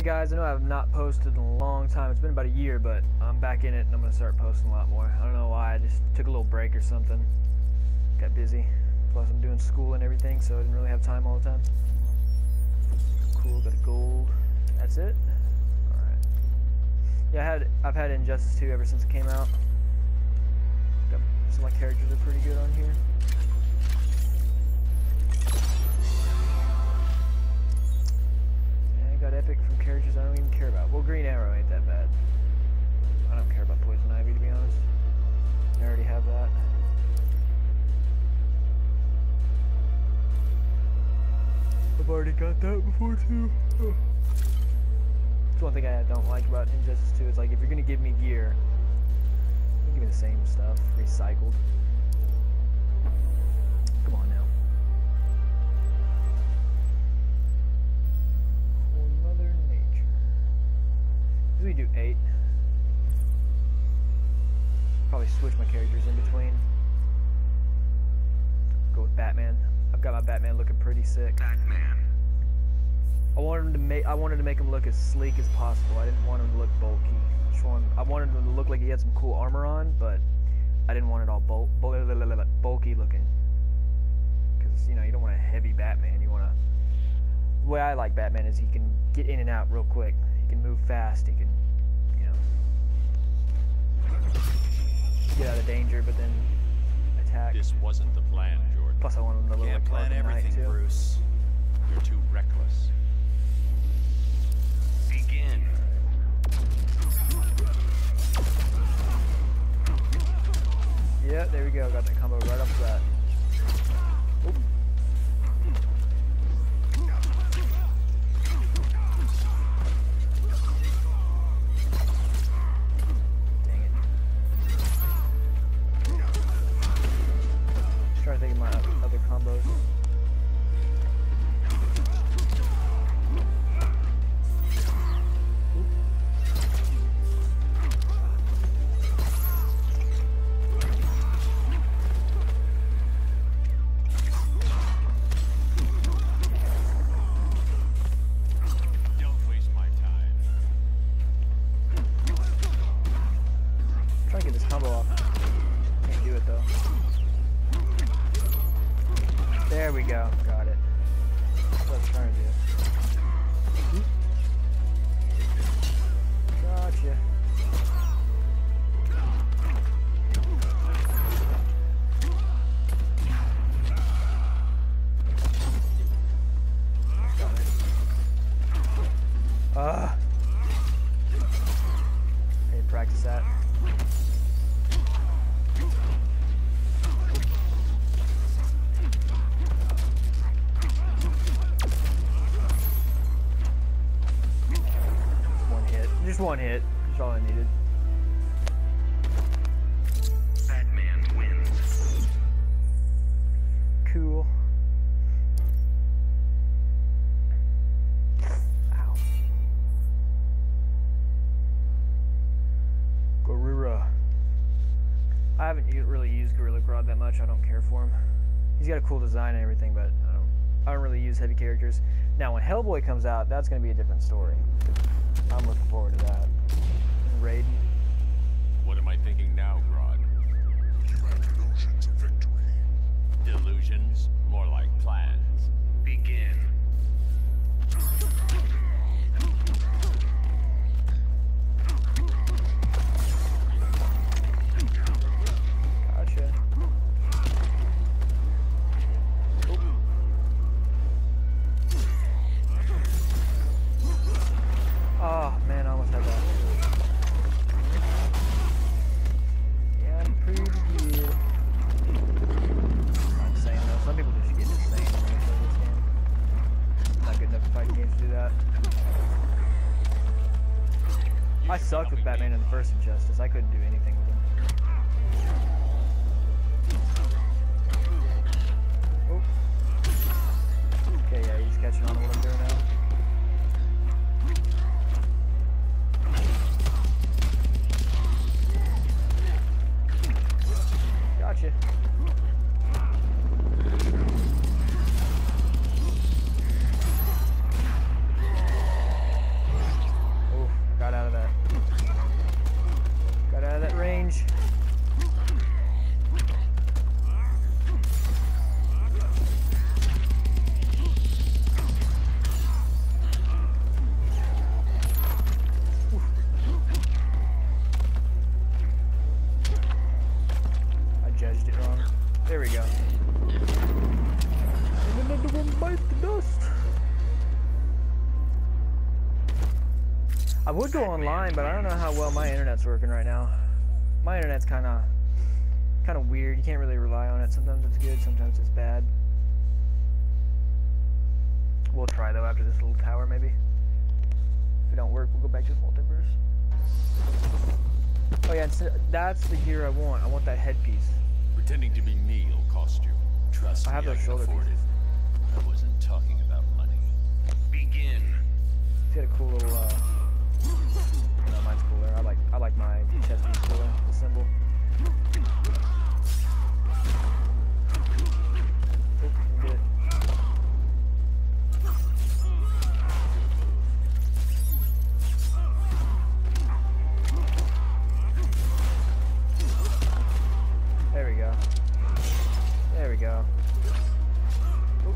guys, I know I've not posted in a long time. It's been about a year, but I'm back in it and I'm going to start posting a lot more. I don't know why, I just took a little break or something. Got busy. Plus I'm doing school and everything, so I didn't really have time all the time. Cool, got a gold. That's it? Alright. Yeah, I've had Injustice 2 ever since it came out. Some of my characters are pretty good on here. Got epic from characters I don't even care about. Well, Green Arrow ain't that bad. I don't care about Poison Ivy, to be honest. I already have that. I've already got that before, too. Oh. That's one thing I don't like about Injustice 2. It's like, if you're gonna give me gear, give me the same stuff, recycled. Come on now. We do 8. Probably switch my characters in between. Go with Batman. I've got my Batman looking pretty sick. Batman. I wanted to make him look as sleek as possible. I didn't want him to look bulky. I wanted him to look like he had some cool armor on, but I didn't want it all bulky looking. Because you know you don't want a heavy Batman. You want to. The way I like Batman is he can get in and out real quick. He can move fast. He can, you know, get out of danger, but then attack. This wasn't the plan, Jordan. Plus, I want him to look like plan everything, too. Bruce. You're too reckless. Begin. Yeah, there we go. Got that combo right off the bat. Oop. Trying to think of my other combos. Don't waste my time. Try to get this combo off. Can't do it though. There we go. Got it. That's what I was trying to do. Gotcha. Ah. I need to practice that. Just one hit. That's all I needed. Batman wins. Cool. Ow. Gorilla. I haven't really used Gorilla Grodd that much. I don't care for him. He's got a cool design and everything, but I don't really use heavy characters. Now, when Hellboy comes out, that's going to be a different story. I'm looking forward to that. And Raiden. What am I thinking now, Grodd? You have illusions of victory. Delusions? More like plans. Begin. Gotcha. Oh man, I almost had that. Yeah, I'm pretty good. I'm saying though, some people just get insane when they play this game. Not good enough to fight games to do that. I sucked with Batman in the first Injustice. I couldn't do anything with him. Oh. Okay, yeah, he's catching on to what I'm doing now. Gotcha. There we go. And another one bites the dust. I would go online, but I don't know how well my internet's working right now. My internet's kind of weird. You can't really rely on it. Sometimes it's good, sometimes it's bad. We'll try though after this little tower, maybe. If it don't work, we'll go back to the multiverse. Oh yeah, that's the gear I want. I want that headpiece. Pretending to be me will cost you. Trust me, I have those can shoulder afford pieces. it. I wasn't talking about money. Begin. It's got a cool little. No, mine's cooler. I like my chest piece cooler. The symbol. Oop, get it. There we go. There we go. Oop.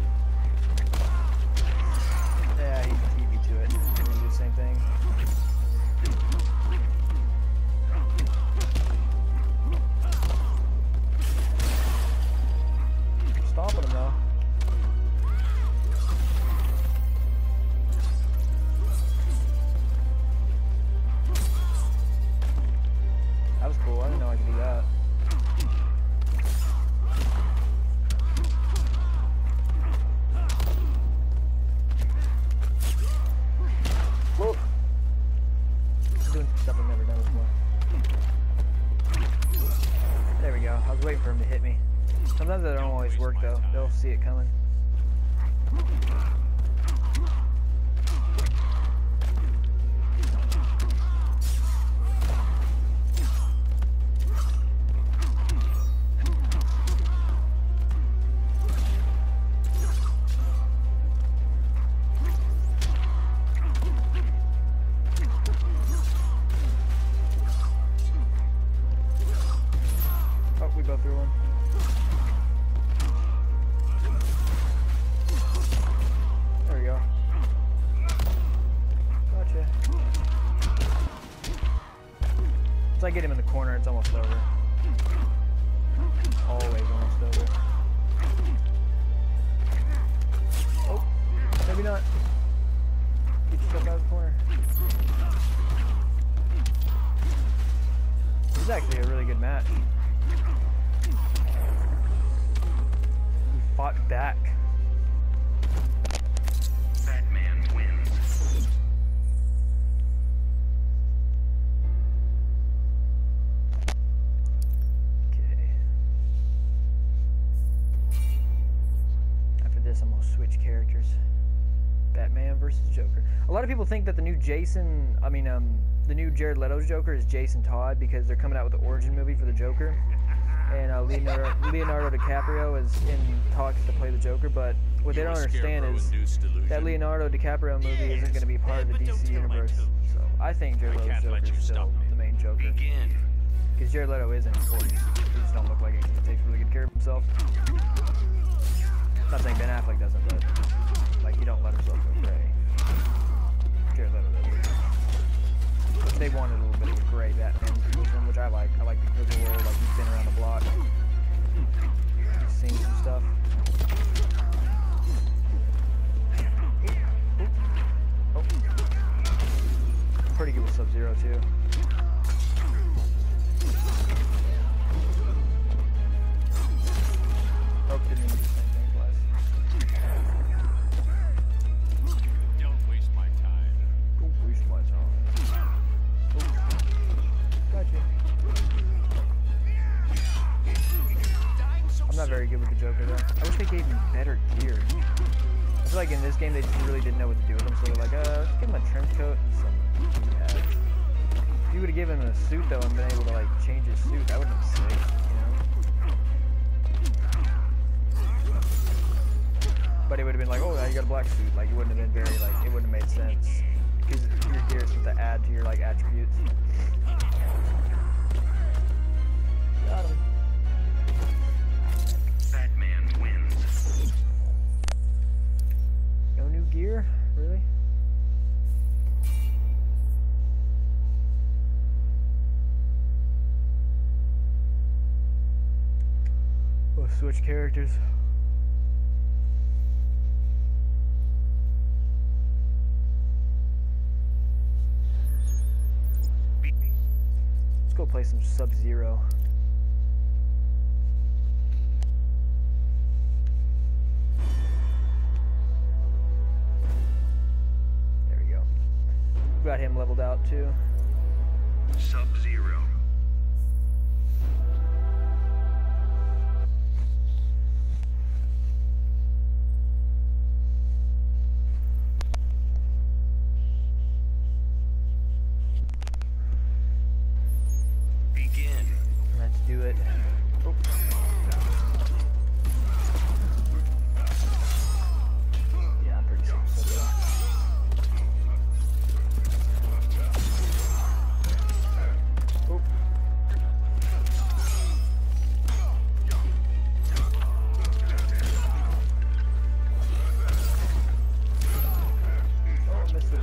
Yeah, he beat me to it. I'm gonna do the same thing. Stomping him though. That was cool. I didn't know I could do that. Whoa. I'm doing stuff I've never done before. There we go. I was waiting for him to hit me. Sometimes they don't always work though. They'll see it coming. Oh, we both threw one. There we go. Gotcha. Once I get him in the corner, it's almost over. Always almost over. Oh, maybe not. Get yourself out of the corner. This is actually a really good match. We fought back. Batman wins. Okay. After this, I'm gonna switch characters. Batman versus Joker. A lot of people think that the new the new Jared Leto's Joker is Jason Todd because they're coming out with the origin movie for the Joker, and Leonardo DiCaprio is in talks to play the Joker. But what they don't understand is that Leonardo DiCaprio movie isn't going to be part of the DC universe. So I think Jared Leto's Joker is still the main Joker. Begin. Because Jared Leto is in his 40s. He just don't look like it because he takes really good care of himself. Not saying Ben Affleck doesn't, but like he don't let himself go gray. Jared Leto does. They wanted a little bit of a gray Batman version, which I like. I like the visual, like he's been around the block. He's seen some stuff. Oh. Pretty good with Sub-Zero too. Oh, didn't even do the same thing twice. Don't waste my time. Don't waste my time. Oh. Gotcha. I'm not very good with the Joker though. I wish they gave him better gear. I feel like in this game they just really didn't know what to do with him, so they're like, let's give him a trench coat and some pads. If you would have given him a suit though and been able to like change his suit, that would have been sick, you know? But it would have been like, oh, now you got a black suit. Like, it wouldn't have been very, like, it wouldn't have made sense. Because your gear is to add to your, like, attributes. Got him. Batman wins. No new gear? Really? We'll switch characters. Let's go play some Sub-Zero. There we go. We've got him leveled out too. Sub-Zero. Begin. Let's do it. Oh. Yeah, I'm pretty sick of Sub-Zero. Oh. Oh, I missed it.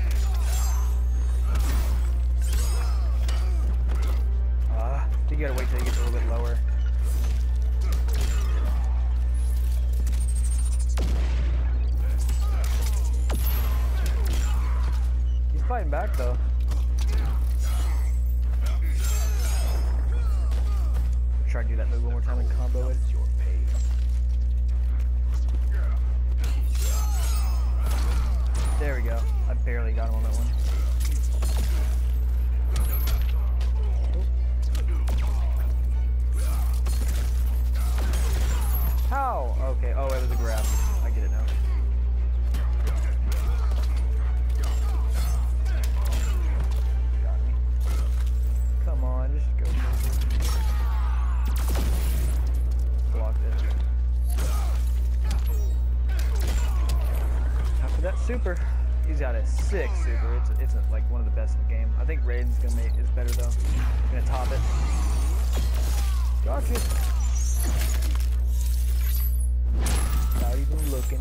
You gotta wait till he gets a little bit lower. He's fighting back though. Try to do that move one more time and combo it. There we go. I barely got him on that one. How? Okay. Oh, it was a grab. I get it now. Got me. Come on, just go for it. Blocked it. After that super, he's got a 6 super. It's like one of the best in the game. I think Raiden's gonna make is better though. He's gonna top it. Gotcha. Not even looking.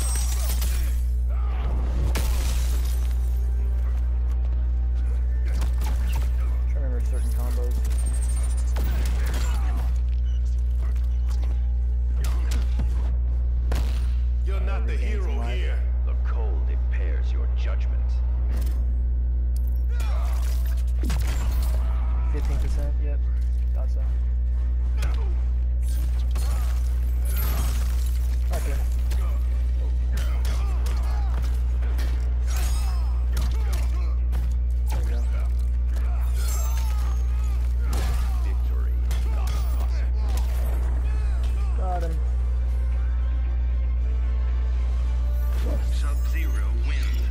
Trying to remember certain combos. You're not the hero here. The cold impairs your judgment. 15%, yep. Thought so. Okay. There we go. Victory not possible. Got him. Sub-Zero wins.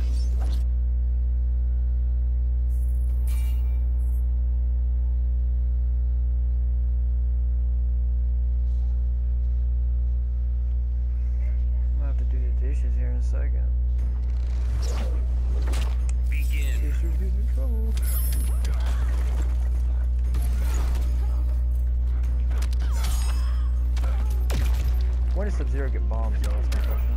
I'm gonna have to do the dishes here in a second. Begin. Dishes getting in trouble. When does Sub-Zero get bombs though? That's my question.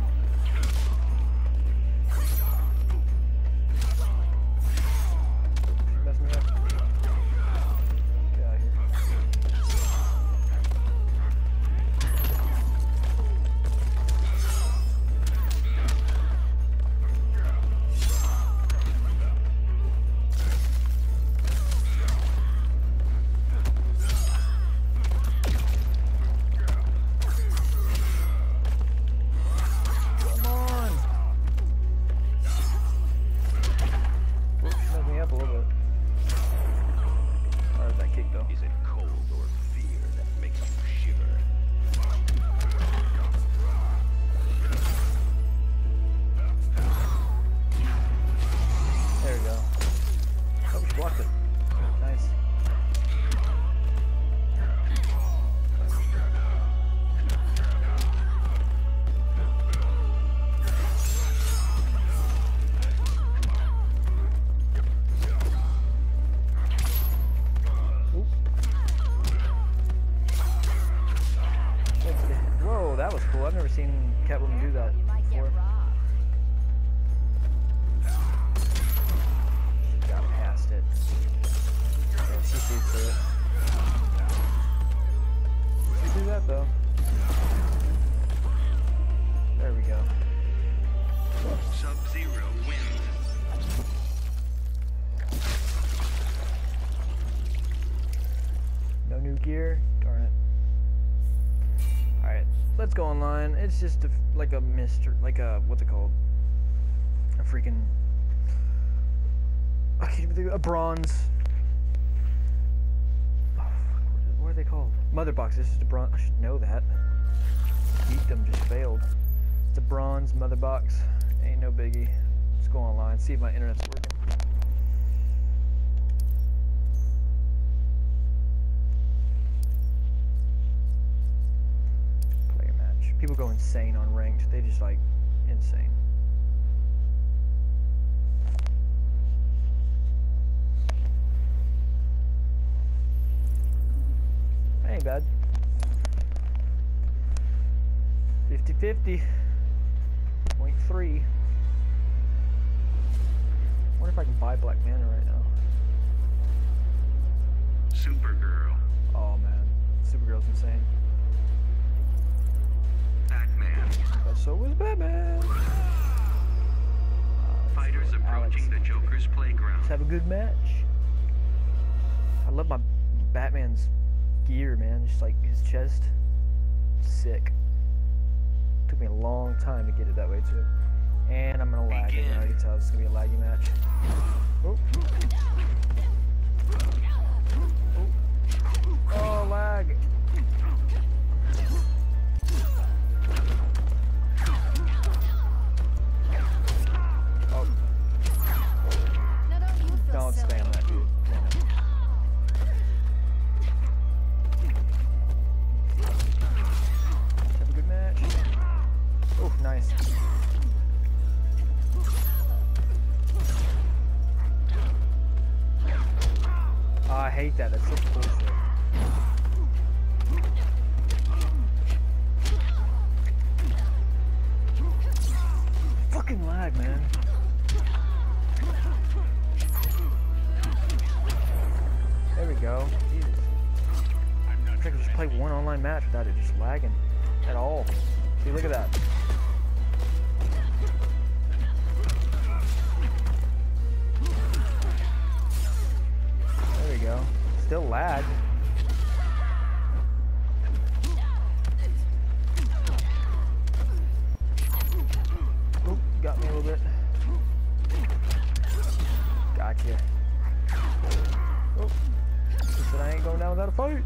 Mess me up. Get out of here. Come on! Oops, messed me up a little bit. Or that kick though. Is it cold or fear that makes you shiver? There we go. Oh, she blocked it. Nice. Oop. Whoa, that was cool. I've never seen Catwoman do that before. She got past it. Yeah, she sees through it. She do that though. let's go online. It's just like a like a, what's it called? A freaking, I can't even think, a bronze. Oh, fuck, what are they called? Mother box. This is a bronze. I should know that. Beat them, just failed. It's a bronze mother box. Ain't no biggie. Let's go online, see if my internet's working. Player match. People go insane on ranked. They just like insane. Ain't bad. 50-50. 0.3. Wonder if I can buy Black Mana right now. Supergirl. Oh man, Supergirl's insane. Batman. But so was Batman. Fighters approaching the Joker's playground. Let's have a good match. I love my Batman's gear, man. Just like his chest. Sick. Took me a long time to get it that way too. And I'm gonna lag. I can already tell it's gonna be a laggy match. Oh. Oh, lag. Oh. Don't spam that, dude. Damn it. Have a good match. Oh, nice. Oh, I hate that. That's such bullshit. Fucking lag, man. There we go. Jesus. I wish I could just play one online match without it just lagging at all. See, look at that. There we go. Still lag. Oop, got me a little bit. Gotcha. Oh, said I ain't going down without a fight.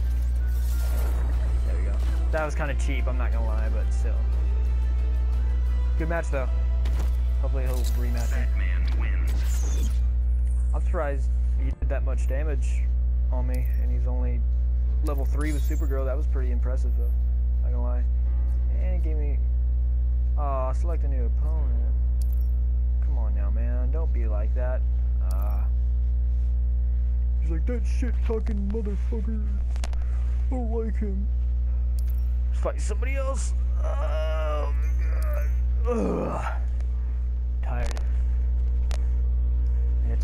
There we go. That was kind of cheap, I'm not gonna lie, but still. Good match though. Hopefully he'll rematch me. Batman wins. I'm surprised he did that much damage on me, and he's only level 3 with Supergirl. That was pretty impressive though, not gonna lie. And he gave me, select a new opponent. Come on now, man, don't be like that. He's like, that shit fucking motherfucker. I don't like him. Let's fight somebody else. Oh my god. Ugh. Tired. And it's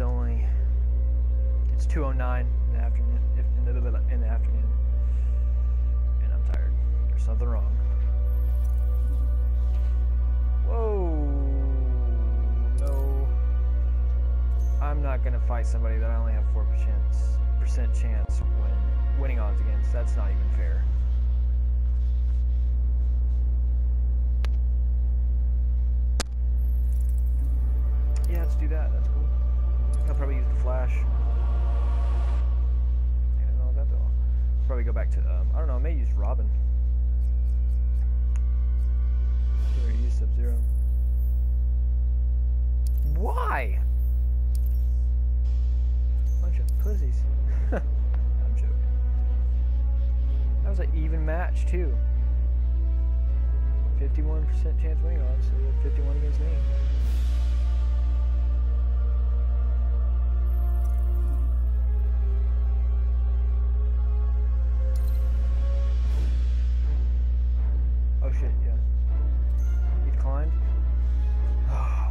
2:09 in the afternoon. In the afternoon. And I'm tired. There's something wrong. Whoa. No. I'm not gonna fight somebody that I only have 4% chance when winning odds against. That's not even fair. Yeah, let's do that. That's cool. I'll probably use the flash. I don't know that though. Probably go back to I don't know. I may use Robin. Or use Sub-Zero. Why? Bunch of pussies. I'm joking. That was an even match too. 51% chance winning odds, so you had 51 against me. Oh shit, yeah. He declined? Oh.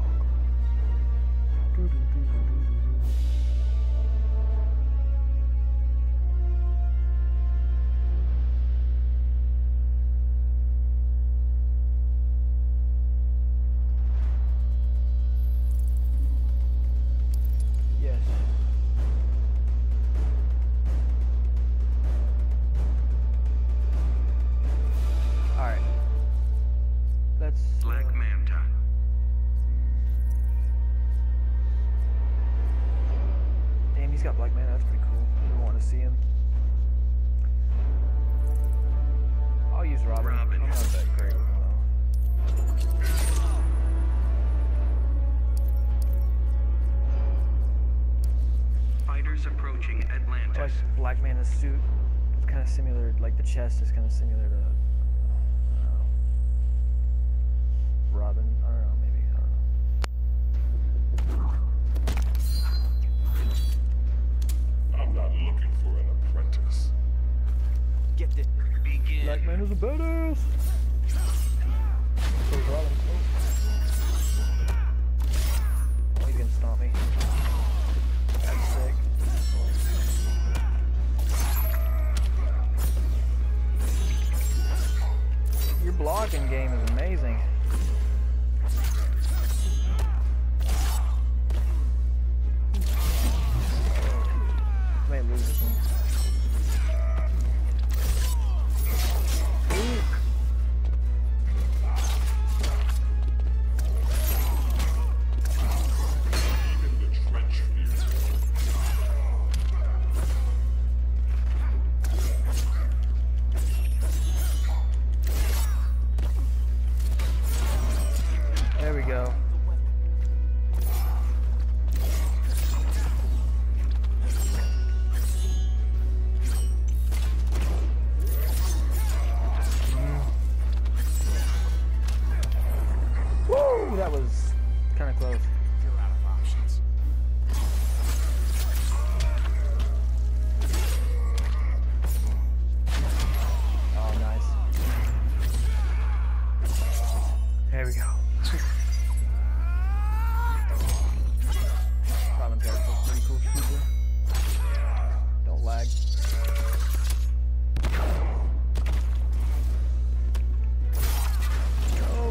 Robin. Robin. I'm not that great with him, though. Fighters approaching I like Atlantis. Black Mana's suit. It's kind of similar, like the chest is kind of similar to, I don't know, Robin. I don't know, maybe. I don't know. I'm not looking for an apprentice. Get this. Begin. Black Mana's a badass. So is Robin. Oh, he's gonna stomp me. That's sick. Your blocking game is amazing. I may lose this one. Ooh. Even the trench fears me. There we go. Woo! That was kind of close. You're out of options. Oh, nice. There we go. Robin's got a pretty cool shooter. Don't lag. Oh.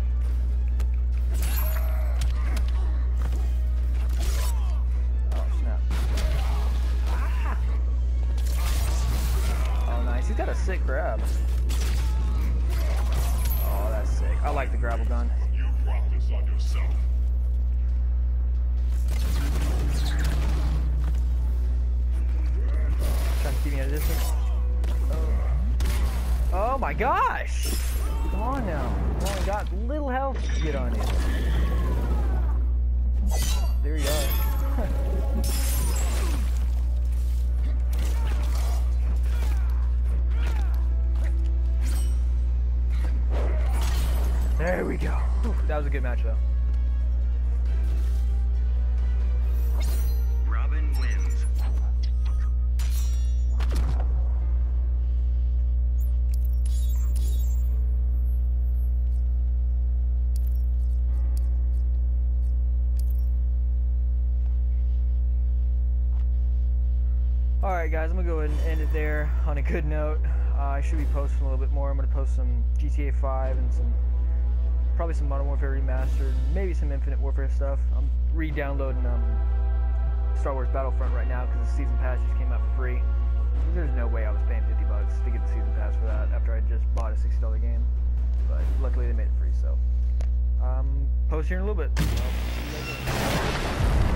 Oh, snap. Ah. Oh, nice. He's got a sick grab. Oh, that's sick. I like the grapple gun. You brought this on yourself. Trying to keep me at a distance. Oh my gosh! Come on now. I only got little health to get on you. There you go. There we go. Whew, that was a good match though. Robin wins. Alright guys, I'm going to go ahead and end it there on a good note. I should be posting a little bit more. I'm going to post some GTA 5 and probably some Modern Warfare Remastered, maybe some Infinite Warfare stuff. I'm re-downloading Star Wars Battlefront right now because the season pass just came out for free. There's no way I was paying $50 to get the season pass for that after I just bought a $60 game. But luckily they made it free, so post here in a little bit. Well, see you guys later.